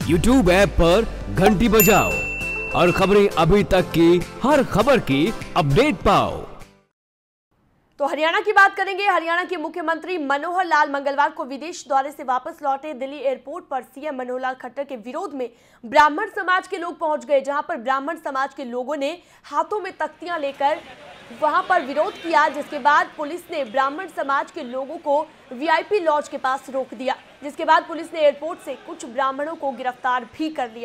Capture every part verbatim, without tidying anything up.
YouTube app पर घंटी बजाओ और खबरें अभी तक की हर खबर की अपडेट पाओ। तो हरियाणा की बात करेंगे। हरियाणा के मुख्यमंत्री मनोहर लाल मंगलवार को विदेश दौरे से वापस लौटे। दिल्ली एयरपोर्ट पर सीएम मनोहर लाल खट्टर के विरोध में ब्राह्मण समाज के लोग पहुंच गए, जहां पर ब्राह्मण समाज के लोगों ने हाथों में तख्तियां लेकर वहां पर विरोध किया, जिसके बाद पुलिस ने ब्राह्मण समाज के लोगों को वीआईपी लॉज के पास रोक दिया, जिसके बाद पुलिस ने एयरपोर्ट से कुछ ब्राह्मणों को गिरफ्तार भी कर लिया।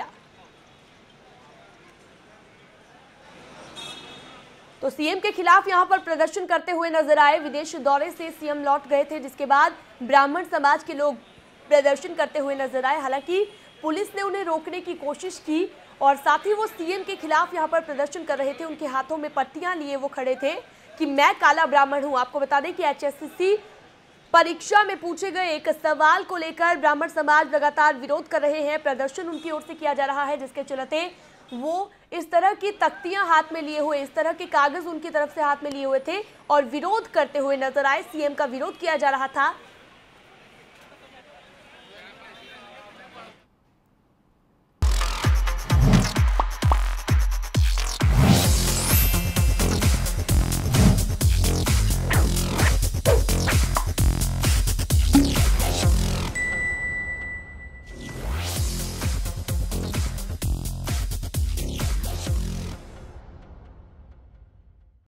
तो सीएम के खिलाफ यहां पर प्रदर्शन करते हुए नजर आए। विदेश दौरे से सीएम लौट गए थे, जिसके बाद ब्राह्मण समाज के लोग प्रदर्शन करते हुए नजर आए। हालांकि पुलिस ने उन्हें रोकने की कोशिश की और साथ ही वो सीएम के खिलाफ यहां पर प्रदर्शन कर रहे थे। उनके हाथों में पट्टियां लिए वो खड़े थे कि मैं काला ब्राह्मण हूं। आपको बता दें कि एचएससीसी परीक्षा में पूछे गए एक सवाल को लेकर ब्राह्मण समाज लगातार विरोध कर रहे हैं। प्रदर्शन उनकी ओर से किया जा रहा है, जिसके चलते वो इस तरह की तख्तियां हाथ में लिए हुए, इस तरह के कागज उनकी तरफ से हाथ में लिए हुए थे और विरोध करते हुए नजर आए। सीएम का विरोध किया जा रहा था